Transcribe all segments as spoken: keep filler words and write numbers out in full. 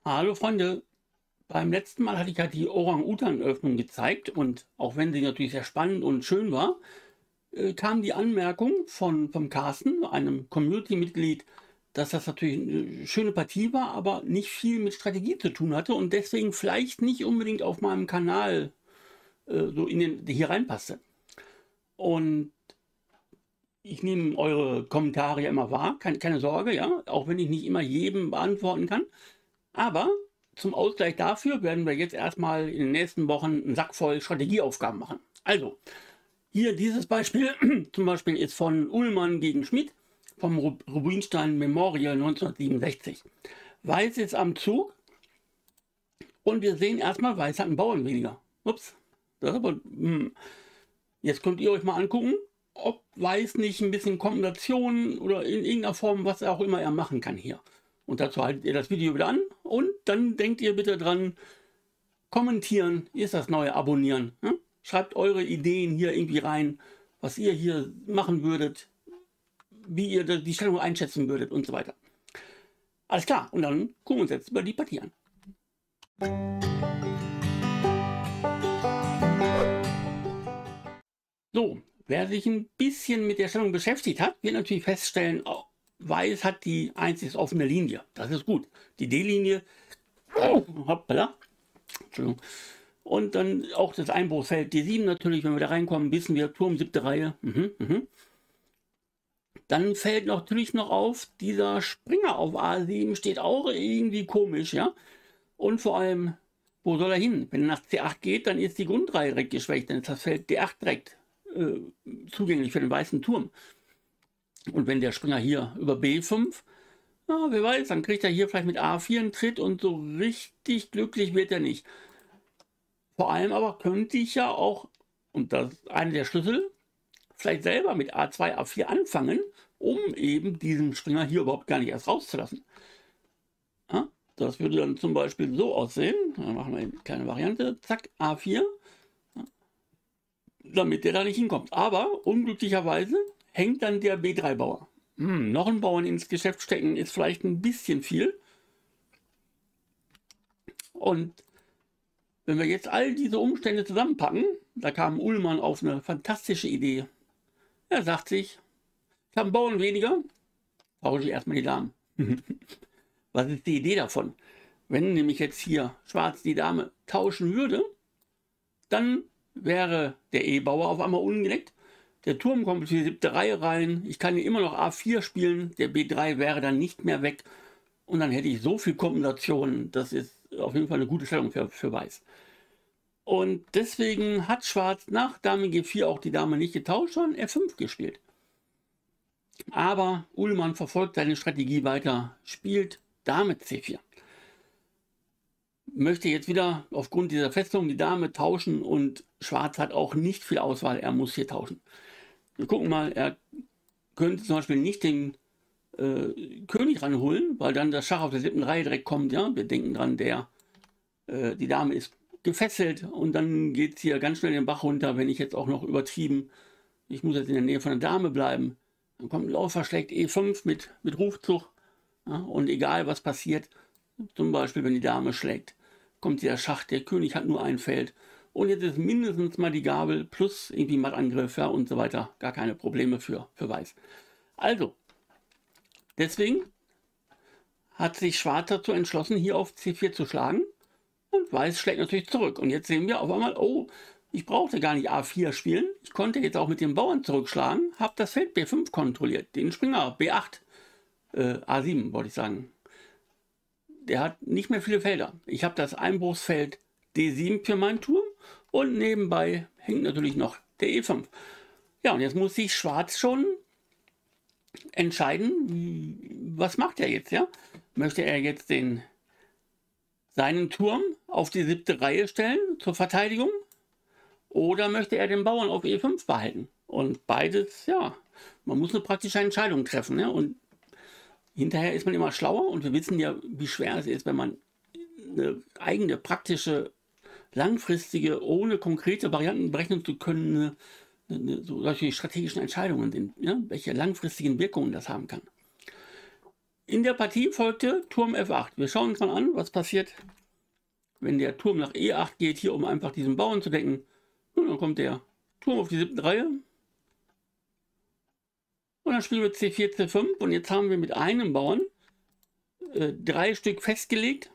Hallo Freunde, beim letzten Mal hatte ich ja die Orang-Utan-Öffnung gezeigt und auch wenn sie natürlich sehr spannend und schön war, äh, kam die Anmerkung von, vom Carsten, einem Community-Mitglied, dass das natürlich eine schöne Partie war, aber nicht viel mit Strategie zu tun hatte und deswegen vielleicht nicht unbedingt auf meinem Kanal äh, so in den, hier reinpasste. Und ich nehme eure Kommentare ja immer wahr, keine, keine Sorge, ja, auch wenn ich nicht immer jedem beantworten kann. Aber zum Ausgleich dafür werden wir jetzt erstmal in den nächsten Wochen einen Sack voll Strategieaufgaben machen. Also, hier dieses Beispiel zum Beispiel ist von Ullmann gegen Schmidt vom Rubinstein Memorial neunzehnhundertsiebenundsechzig. Weiß ist am Zug und wir sehen erstmal, Weiß hat einen Bauern weniger. Ups, das ist aber, hm. Jetzt könnt ihr euch mal angucken, ob Weiß nicht ein bisschen Kombination oder in irgendeiner Form, was auch immer er machen kann hier. Und dazu haltet ihr das Video wieder an und dann denkt ihr bitte dran, kommentieren ist das neue Abonnieren. Ne? Schreibt eure Ideen hier irgendwie rein, was ihr hier machen würdet, wie ihr die Stellung einschätzen würdet und so weiter. Alles klar, und dann gucken wir uns jetzt über die Partie an. So, wer sich ein bisschen mit der Stellung beschäftigt hat, wird natürlich feststellen, oh, Weiß hat die einzig offene Linie. Das ist gut. Die D-Linie, oh, hoppala, Entschuldigung. Und dann auch das Einbruchsfeld D sieben natürlich, wenn wir da reinkommen, wissen wir, Turm siebte Reihe. Mhm, mhm. Dann fällt natürlich noch auf, dieser Springer auf A sieben steht auch irgendwie komisch, ja. Und vor allem, wo soll er hin? Wenn er nach C acht geht, dann ist die Grundreihe direkt geschwächt, dann ist das Feld D acht direkt äh, zugänglich für den weißen Turm. Und wenn der Springer hier über B fünf, na, wer weiß, dann kriegt er hier vielleicht mit A vier einen Tritt und so richtig glücklich wird er nicht. Vor allem aber könnte ich ja auch, und das ist einer der Schlüssel, vielleicht selber mit A zwei, A vier anfangen, um eben diesen Springer hier überhaupt gar nicht erst rauszulassen. Ja, das würde dann zum Beispiel so aussehen. Dann machen wir eine kleine Variante. Zack, A vier. Ja, damit der da nicht hinkommt. Aber unglücklicherweise hängt dann der B drei Bauer. Hm, noch einen Bauern ins Geschäft stecken ist vielleicht ein bisschen viel. Und wenn wir jetzt all diese Umstände zusammenpacken, da kam Ullmann auf eine fantastische Idee. Er sagt sich, ich habe einen Bauern weniger, tausche ich erstmal die Damen. Was ist die Idee davon? Wenn nämlich jetzt hier Schwarz die Dame tauschen würde, dann wäre der E-Bauer auf einmal ungedeckt. Der Turm kommt für die siebte Reihe rein. Ich kann hier immer noch A vier spielen. Der B drei wäre dann nicht mehr weg. Und dann hätte ich so viel Kombinationen. Das ist auf jeden Fall eine gute Stellung für, für Weiß. Und deswegen hat Schwarz nach Dame G vier auch die Dame nicht getauscht, sondern F fünf gespielt. Aber Ullmann verfolgt seine Strategie weiter, spielt Dame C vier. Möchte jetzt wieder aufgrund dieser Festung die Dame tauschen und Schwarz hat auch nicht viel Auswahl, er muss hier tauschen. Wir gucken mal, er könnte zum Beispiel nicht den äh, König ranholen, weil dann das Schach auf der siebten Reihe direkt kommt. Ja? Wir denken dran, der, äh, die Dame ist gefesselt und dann geht es hier ganz schnell den Bach runter, wenn ich jetzt auch noch übertrieben, ich muss jetzt in der Nähe von der Dame bleiben. Dann kommt ein Läufer, schlägt E fünf mit, mit Rufzug, ja? Und egal was passiert, zum Beispiel wenn die Dame schlägt, kommt der Schach, der König hat nur ein Feld. Und jetzt ist mindestens mal die Gabel plus irgendwie Mattangriff, ja, und so weiter. Gar keine Probleme für, für Weiß. Also, deswegen hat sich Schwarz dazu entschlossen, hier auf C vier zu schlagen. Und Weiß schlägt natürlich zurück. Und jetzt sehen wir auf einmal, oh, ich brauchte gar nicht A vier spielen. Ich konnte jetzt auch mit dem Bauern zurückschlagen, habe das Feld B fünf kontrolliert, den Springer B acht, äh, A sieben wollte ich sagen. Der hat nicht mehr viele Felder. Ich habe das Einbruchsfeld D sieben für meinen Turm und nebenbei hängt natürlich noch der E fünf. Ja, und jetzt muss sich Schwarz schon entscheiden, was macht er jetzt, ja? Möchte er jetzt den, seinen Turm auf die siebte Reihe stellen zur Verteidigung oder möchte er den Bauern auf E fünf behalten? Und beides, ja, man muss eine praktische Entscheidung treffen, ja? Und hinterher ist man immer schlauer und wir wissen ja, wie schwer es ist, wenn man eine eigene, praktische, langfristige, ohne konkrete Varianten berechnen zu können, eine, eine, so solche strategischen Entscheidungen sind, ja, welche langfristigen Wirkungen das haben kann. in der Partie folgte Turm F acht. Wir schauen uns mal an, was passiert, wenn der Turm nach E acht geht, hier um einfach diesen Bauern zu decken. Und dann kommt der Turm auf die siebte Reihe. Und dann spielen wir C vier, C fünf. Und jetzt haben wir mit einem Bauern äh, drei Stück festgelegt.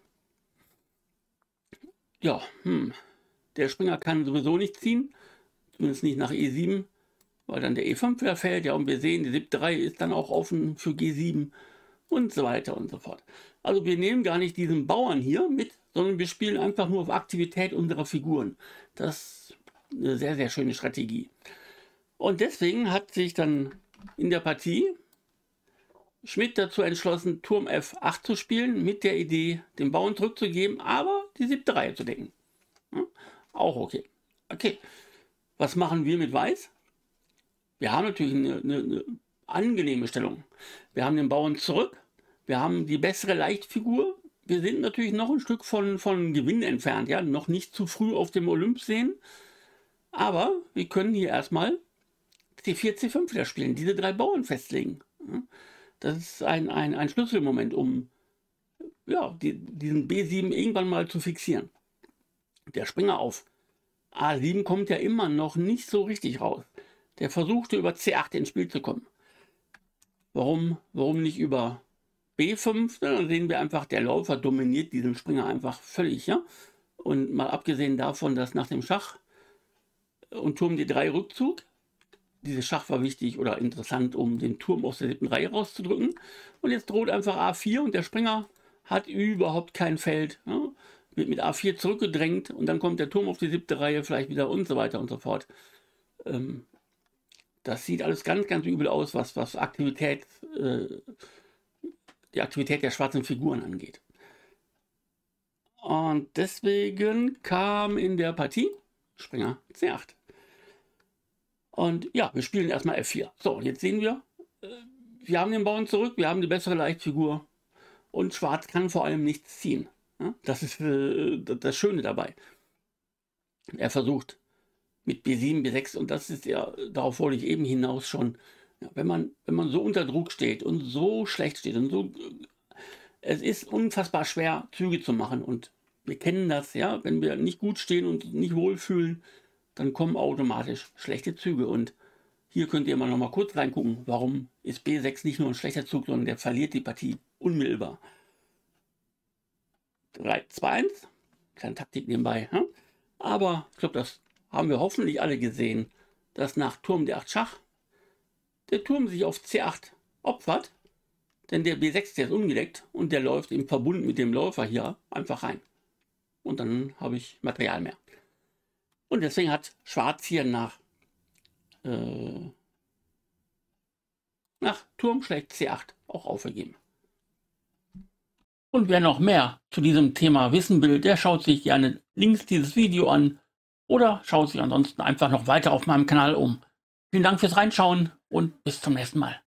Ja, hm. Der Springer kann sowieso nicht ziehen. Zumindest nicht nach E sieben, weil dann der E fünf wieder fällt. Ja, und wir sehen, die siebte Reihe ist dann auch offen für G sieben und so weiter und so fort. Also wir nehmen gar nicht diesen Bauern hier mit, sondern wir spielen einfach nur auf Aktivität unserer Figuren. Das ist eine sehr, sehr schöne Strategie. Und deswegen hat sich dann in der Partie Schmidt dazu entschlossen, Turm F acht zu spielen, mit der Idee, den Bauern zurückzugeben, aber die siebte Reihe zu decken. Ja, auch okay. Okay, was machen wir mit Weiß? Wir haben natürlich eine, eine, eine angenehme Stellung. Wir haben den Bauern zurück, wir haben die bessere Leichtfigur. Wir sind natürlich noch ein Stück von, von Gewinn entfernt, ja, noch nicht zu früh auf dem Olymp sehen. Aber wir können hier erstmal C vier, C fünf wieder spielen, diese drei Bauern festlegen. Das ist ein, ein, ein Schlüsselmoment, um ja, die, diesen B sieben irgendwann mal zu fixieren. Der Springer auf A sieben kommt ja immer noch nicht so richtig raus. Der versuchte über C acht ins Spiel zu kommen. Warum, warum nicht über B fünf? Dann sehen wir einfach, der Läufer dominiert diesen Springer einfach völlig. Ja? Und mal abgesehen davon, dass nach dem Schach und Turm D drei Rückzug, dieses Schach war wichtig oder interessant, um den Turm aus der siebten Reihe rauszudrücken. Und jetzt droht einfach A vier und der Springer hat überhaupt kein Feld. Ja? Wird mit A vier zurückgedrängt und dann kommt der Turm auf die siebte Reihe vielleicht wieder und so weiter und so fort. Ähm, das sieht alles ganz, ganz übel aus, was, was Aktivität, äh, die Aktivität der schwarzen Figuren angeht. Und deswegen kam in der Partie Springer C acht. Und ja, wir spielen erstmal F vier. So, jetzt sehen wir, äh, wir haben den Bauern zurück, wir haben die bessere Leichtfigur und Schwarz kann vor allem nichts ziehen. Ja, das ist äh, das Schöne dabei. Er versucht mit B sieben, B sechs und das ist ja, darauf wollte ich eben hinaus schon, ja, wenn man, wenn man so unter Druck steht und so schlecht steht und so, es ist unfassbar schwer, Züge zu machen und wir kennen das, ja, wenn wir nicht gut stehen und nicht wohlfühlen, dann kommen automatisch schlechte Züge. Und hier könnt ihr mal noch mal kurz reingucken, warum ist B sechs nicht nur ein schlechter Zug, sondern der verliert die Partie unmittelbar. drei, zwei, eins, kleine Taktik nebenbei. Ja? Aber ich glaube, das haben wir hoffentlich alle gesehen, dass nach Turm D acht Schach der Turm sich auf C acht opfert, denn der B sechs, der ist ungedeckt und der läuft im Verbund mit dem Läufer hier einfach rein. Und dann habe ich Material mehr. Und deswegen hat Schwarz hier nach, äh, nach Turm schlägt C acht auch aufgegeben. Und wer noch mehr zu diesem Thema wissen will, der schaut sich gerne links dieses Video an oder schaut sich ansonsten einfach noch weiter auf meinem Kanal um. Vielen Dank fürs Reinschauen und bis zum nächsten Mal.